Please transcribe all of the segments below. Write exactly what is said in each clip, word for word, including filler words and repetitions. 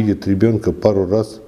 видит ребенка пару раз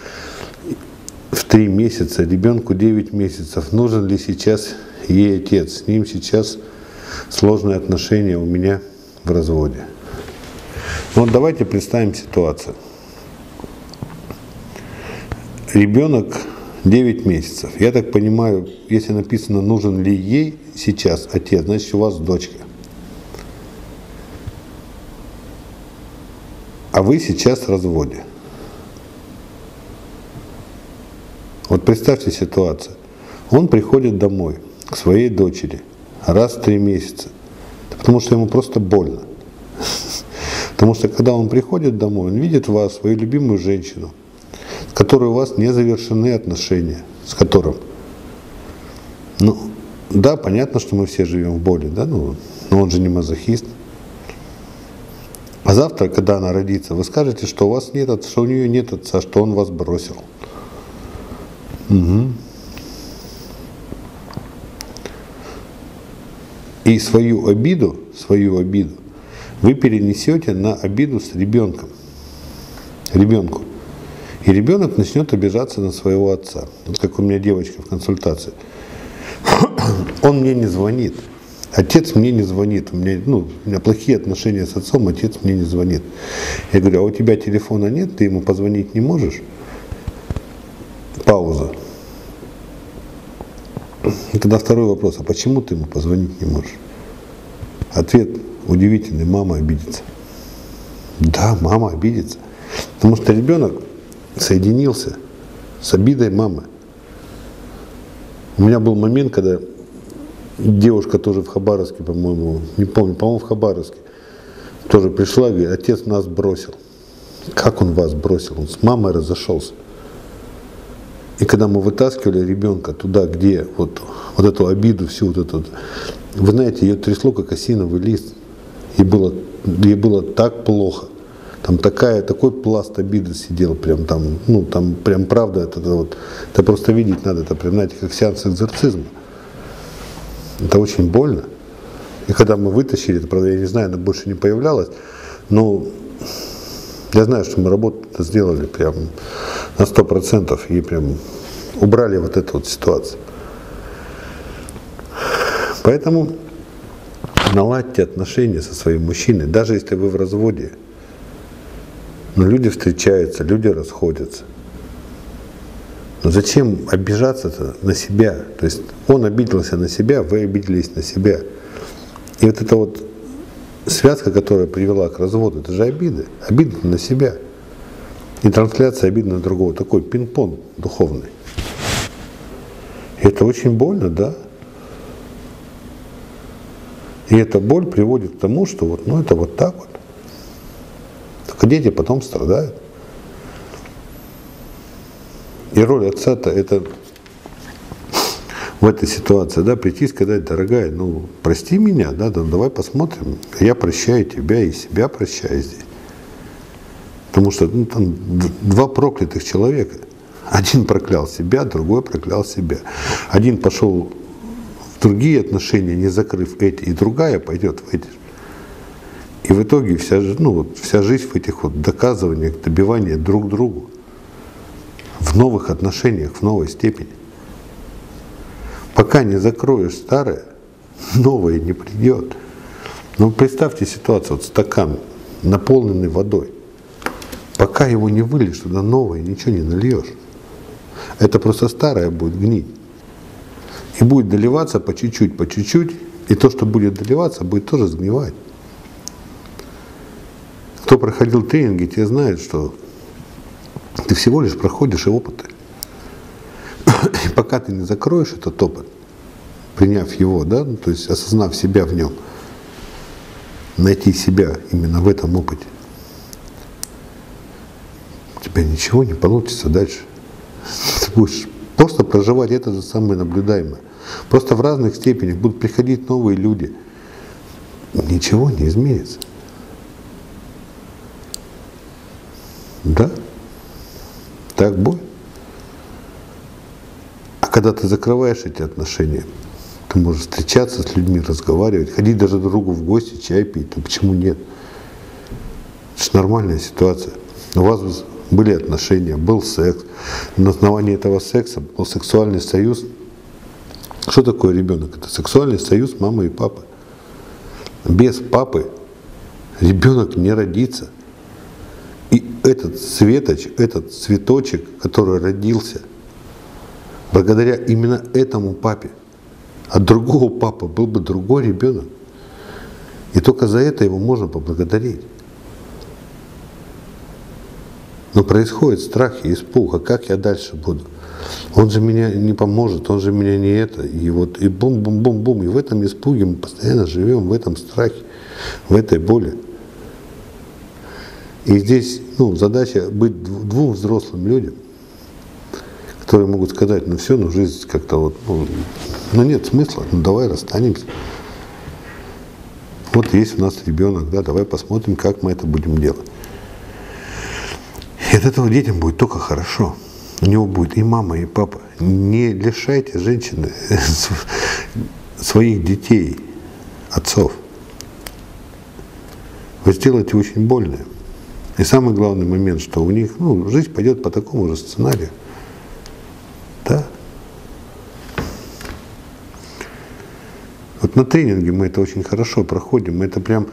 в три месяца, ребенку девять месяцев. Нужен ли сейчас ей отец? С ним сейчас сложные отношения у меня в разводе. Вот давайте представим ситуацию. Ребенок девять месяцев. Я так понимаю, если написано, нужен ли ей сейчас отец, значит, у вас дочка. А вы сейчас в разводе. Вот представьте ситуацию. Он приходит домой к своей дочери раз в три месяца, потому что ему просто больно. Потому что когда он приходит домой, он видит вас, свою любимую женщину, с которой у вас не завершены отношения, с которым. Ну, да, понятно, что мы все живем в боли, да, ну, но он же не мазохист. А завтра, когда она родится, вы скажете, что у вас нет, что у нее нет отца, что он вас бросил. Угу. И свою обиду, свою обиду вы перенесете на обиду с ребенком, ребенку. И ребенок начнет обижаться на своего отца. Вот как у меня девочка в консультации. Он мне не звонит. Отец мне не звонит. У меня, ну, у меня плохие отношения с отцом, отец мне не звонит. Я говорю, а у тебя телефона нет, ты ему позвонить не можешь? Пауза. И тогда второй вопрос, а почему ты ему позвонить не можешь? Ответ удивительный, мама обидится. Да, мама обидится. Потому что ребенок соединился с обидой мамы. У меня был момент, когда девушка тоже в Хабаровске, по-моему, не помню, по-моему, в Хабаровске, тоже пришла и говорит, отец нас бросил. Как он вас бросил? Он с мамой разошелся. И когда мы вытаскивали ребенка туда, где вот, вот эту обиду, всю вот эту, вы знаете, ее трясло, как осиновый лист. Ей было, ей было так плохо. Там такая, такой пласт обиды сидел, прям там, ну там прям правда, это, это вот, это просто видеть надо, это прям, знаете, как сеанс экзорцизма. Это очень больно. И когда мы вытащили, это, правда, я не знаю, она больше не появлялась, но я знаю, что мы работу сделали прям на сто процентов и прям убрали вот эту вот ситуацию. Поэтому наладьте отношения со своим мужчиной, даже если вы в разводе. Но люди встречаются, люди расходятся. Но зачем обижаться-то на себя? То есть он обиделся на себя, вы обиделись на себя. И вот эта вот связка, которая привела к разводу, это же обиды. Обида на себя. И трансляция обиды на другого. Такой пинг-понг духовный. И это очень больно, да? И эта боль приводит к тому, что вот, ну, это вот так вот. Только дети потом страдают. И роль отца-то это в этой ситуации, да, прийти и сказать, дорогая, ну, прости меня, да, да, давай посмотрим. Я прощаю тебя и себя прощаю здесь. Потому что ну, там два проклятых человека. Один проклял себя, другой проклял себя. Один пошел в другие отношения, не закрыв эти, и другая пойдет в эти. И в итоге вся, ну, вот, вся жизнь в этих вот доказываниях, добиваниях друг другу. В новых отношениях, в новой степени. Пока не закроешь старое, новое не придет. Ну, представьте ситуацию, вот стакан, наполненный водой. Пока его не выльешь, туда новое, ничего не нальешь. Это просто старое будет гнить. И будет доливаться по чуть-чуть, по чуть-чуть. И то, что будет доливаться, будет тоже сгнивать. Кто проходил тренинги, те знают, что ты всего лишь проходишь и опыты. И пока ты не закроешь этот опыт, приняв его, да, ну, то есть осознав себя в нем, найти себя именно в этом опыте, у тебя ничего не получится дальше. Ты будешь просто проживать это же самое наблюдаемое. Просто в разных степенях будут приходить новые люди. Ничего не изменится. Да? Так будет. А когда ты закрываешь эти отношения, ты можешь встречаться с людьми, разговаривать, ходить даже друг другу в гости, чай пить. Ну почему нет? Это же нормальная ситуация. У вас были отношения, был секс. На основании этого секса был сексуальный союз. Что такое ребенок? Это сексуальный союз мамы и папы. Без папы ребенок не родится. И этот светоч, этот цветочек, который родился, благодаря именно этому папе, от другого папы был бы другой ребенок. И только за это его можно поблагодарить. Но происходит страх и испуг, а как я дальше буду? Он же меня не поможет, он же меня не это. И вот и бум-бум-бум-бум. И в этом испуге мы постоянно живем, в этом страхе, в этой боли. И здесь ну, задача быть двум взрослым людям, которые могут сказать, ну все, ну жизнь как-то вот, ну, ну нет смысла, ну давай расстанемся. Вот есть у нас ребенок, да, давай посмотрим, как мы это будем делать. И от этого детям будет только хорошо. У него будет и мама, и папа. Не лишайте женщины своих детей, отцов. Вы сделаете очень больно. И самый главный момент, что у них ну, жизнь пойдет по такому же сценарию. Да? Вот на тренинге мы это очень хорошо проходим. Мы это прям,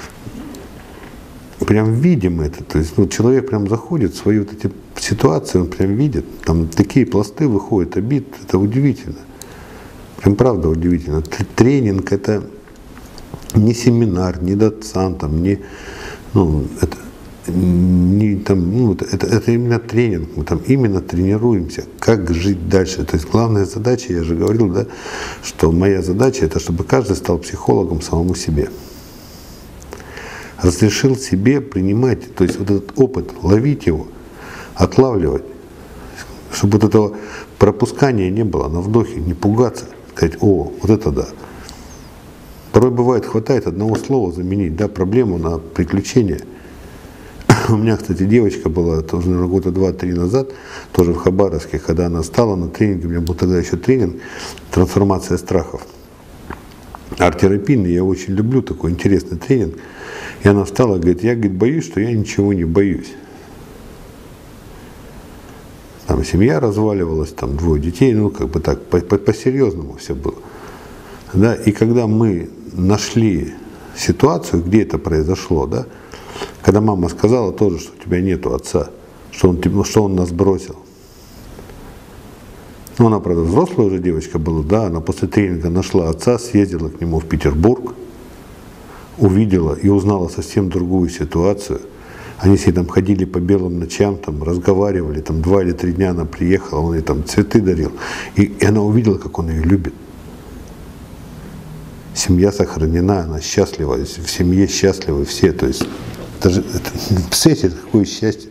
прям видим это. То есть ну, человек прям заходит в свои вот эти ситуации, он прям видит. Там такие пласты выходят, обид. Это удивительно. Прям правда удивительно. Тренинг это не семинар, не доцентом, не ну, это, не, там, ну, это, это именно тренинг, мы там именно тренируемся, как жить дальше. То есть главная задача, я же говорил, да, что моя задача это чтобы каждый стал психологом самому себе. Разрешил себе принимать, то есть вот этот опыт, ловить его, отлавливать, чтобы вот этого пропускания не было на вдохе, не пугаться, сказать, о, вот это да. Порой бывает, хватает одного слова заменить, да, проблему на приключение. У меня, кстати, девочка была тоже, наверное, года два-три назад, тоже в Хабаровске, когда она стала на тренинге, у меня был тогда еще тренинг «Трансформация страхов». Арт-терапийный, я очень люблю такой интересный тренинг. И она встала, говорит, я говорит, боюсь, что я ничего не боюсь. Там семья разваливалась, там двое детей, ну как бы так, по-серьезному все было. Да, и когда мы нашли ситуацию, где это произошло, да, когда мама сказала тоже, что у тебя нету отца, что он, что он нас бросил. Ну, она, правда, взрослая уже девочка была, да, она после тренинга нашла отца, съездила к нему в Петербург, увидела и узнала совсем другую ситуацию. Они с ней там ходили по белым ночам, там разговаривали, там два или три дня она приехала, он ей там цветы дарил. И, и она увидела, как он ее любит. Семья сохранена, она счастлива, в семье счастливы все. То есть, даже, это, представляете, какое счастье.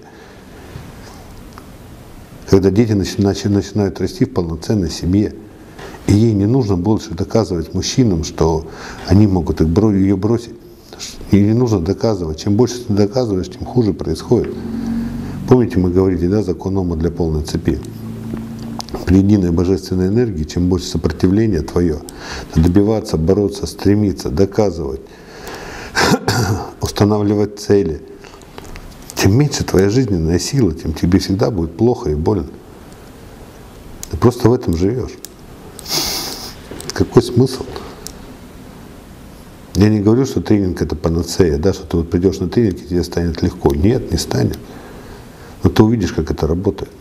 Когда дети начинают, начинают расти в полноценной семье, и ей не нужно больше доказывать мужчинам, что они могут их, ее бросить. Ей не нужно доказывать. Чем больше ты доказываешь, тем хуже происходит. Помните, мы говорили, да, закон Ома для полной цепи. При единой божественной энергии, чем больше сопротивления твое, добиваться, бороться, стремиться, доказывать, устанавливать цели, тем меньше твоя жизненная сила, тем тебе всегда будет плохо и больно. Ты просто в этом живешь. Какой смысл? Я не говорю, что тренинг это панацея, да, что ты вот придешь на тренинг и тебе станет легко. Нет, не станет. Но ты увидишь, как это работает.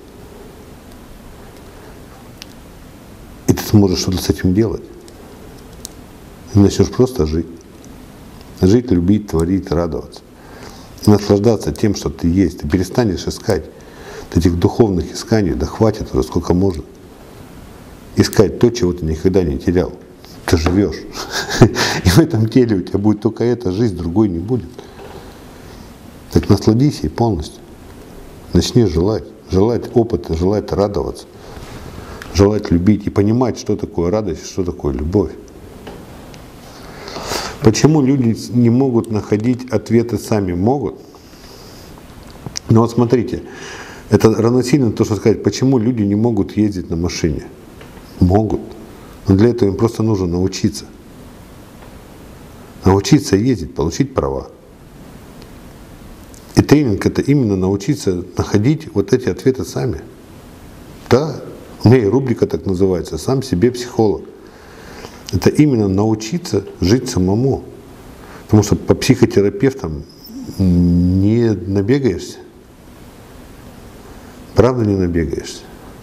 И ты сможешь что-то с этим делать. И начнешь просто жить. Жить, любить, творить, радоваться. И наслаждаться тем, что ты есть. Ты перестанешь искать этих духовных исканий, да хватит уже сколько можно. Искать то, чего ты никогда не терял. Ты живешь. И в этом теле у тебя будет только эта жизнь, другой не будет. Так насладись ей полностью. Начни желать. Желать опыта, желать радоваться. Желать любить и понимать, что такое радость, что такое любовь. Почему люди не могут находить ответы сами? Могут. Но вот смотрите, это равносильно то, что сказать, почему люди не могут ездить на машине. Могут. Но для этого им просто нужно научиться. Научиться ездить, получить права. И тренинг — это именно научиться находить вот эти ответы сами. Да, у меня и рубрика так называется «Сам себе психолог». Это именно научиться жить самому. Потому что по психотерапевтам не набегаешься. Правда, не набегаешься.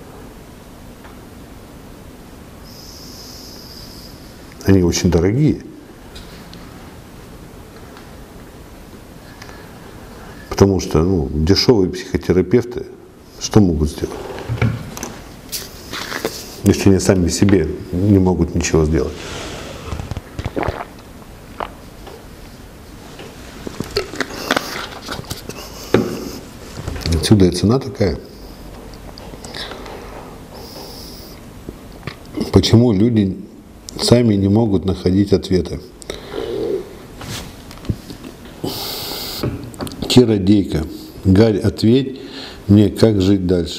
Они очень дорогие. Потому что ну, дешевые психотерапевты что могут сделать? Если они сами себе не могут ничего сделать. Отсюда и цена такая. Почему люди сами не могут находить ответы? Чародейка. Гарь, ответь мне, как жить дальше.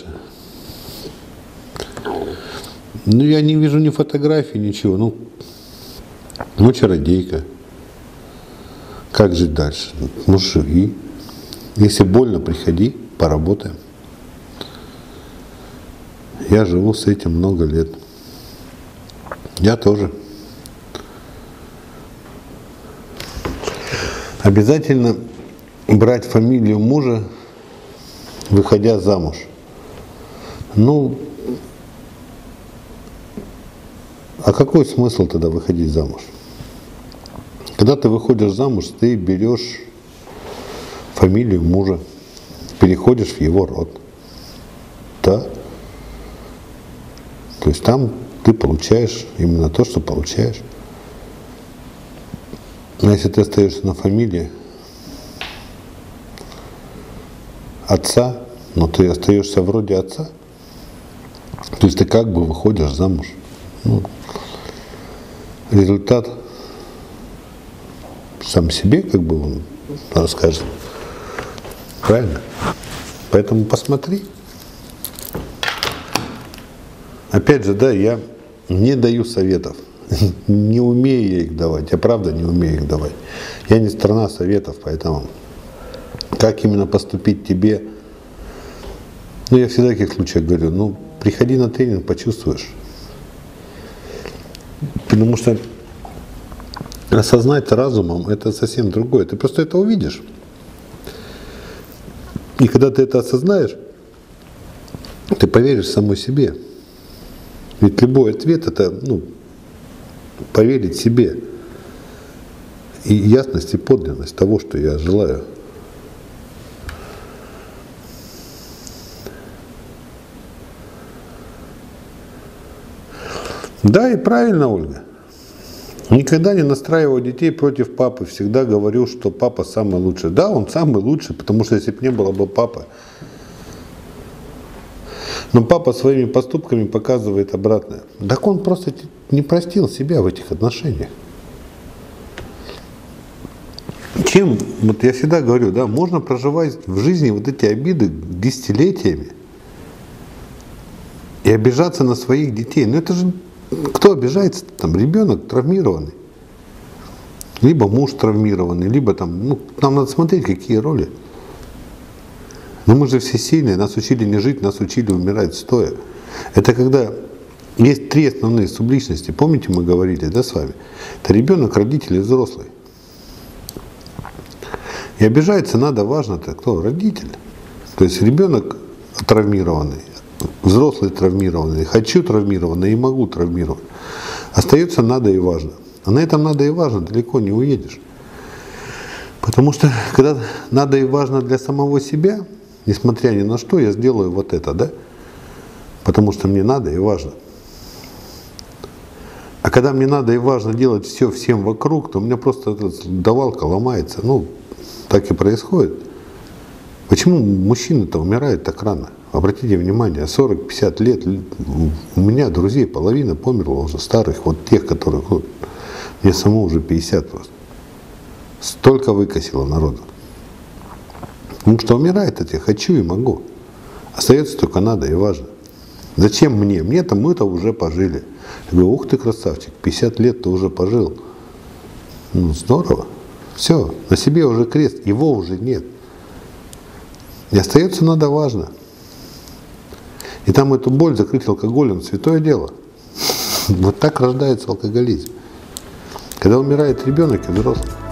Ну, я не вижу ни фотографий, ничего. Ну, ну чародейка. Как жить дальше? Ну, живи. Если больно, приходи, поработаем. Я живу с этим много лет. Я тоже. Обязательно брать фамилию мужа, выходя замуж. Ну, а какой смысл тогда выходить замуж? Когда ты выходишь замуж, ты берешь фамилию мужа, переходишь в его род. Да? То есть там ты получаешь именно то, что получаешь. Но если ты остаешься на фамилии отца, но ты остаешься вроде отца, то есть ты как бы выходишь замуж. Ну, результат сам себе как бы он расскажет. Правильно? Поэтому посмотри. Опять же, да, я не даю советов. Не умею я их давать. Я правда не умею их давать. Я не страна советов, поэтому как именно поступить тебе? Ну, я всегда в таких случаях говорю, ну, приходи на тренинг, почувствуешь. Потому что осознать разумом — это совсем другое. Ты просто это увидишь. И когда ты это осознаешь, ты поверишь самой себе. Ведь любой ответ — это ну, поверить себе. И ясность и подлинность того, что я желаю. Да, и правильно, Ольга. Никогда не настраиваю детей против папы. Всегда говорю, что папа самый лучший. Да, он самый лучший, потому что если бы не было бы папы. Но папа своими поступками показывает обратное. Так он просто не простил себя в этих отношениях. Чем, вот я всегда говорю, да, можно проживать в жизни вот эти обиды десятилетиями и обижаться на своих детей. Но это же кто обижается? Там ребенок травмированный. Либо муж травмированный, либо там, ну, нам надо смотреть, какие роли. Но мы же все сильные, нас учили не жить, нас учили умирать стоя. Это когда есть три основные субличности. Помните, мы говорили, да, с вами? Это ребенок, родитель и взрослый. И обижается надо, важно-то кто? Родитель. То есть ребенок травмированный, взрослый травмированный, хочу травмированный и могу травмировать. Остается надо и важно. А на этом надо и важно далеко не уедешь. Потому что когда надо и важно для самого себя, несмотря ни на что, я сделаю вот это, да? Потому что мне надо и важно. А когда мне надо и важно делать все всем вокруг, то у меня просто эта давалка ломается. Ну, так и происходит. Почему мужчины-то умирают так рано? Обратите внимание, сорок-пятьдесят лет, у меня друзей половина померла уже, старых, вот тех, которых, вот, мне самому уже пятьдесят просто. Столько выкосило народу. Потому что умирает от я хочу и могу. Остается только надо и важно. Зачем мне? Мне-то мы-то уже пожили. Я говорю, ух ты, красавчик, пятьдесят лет ты уже пожил. Ну, здорово. Все, на себе уже крест, его уже нет. И остается надо важно. И там эту боль закрыть алкоголем — святое дело. Вот так рождается алкоголизм. Когда умирает ребенок и взрослый.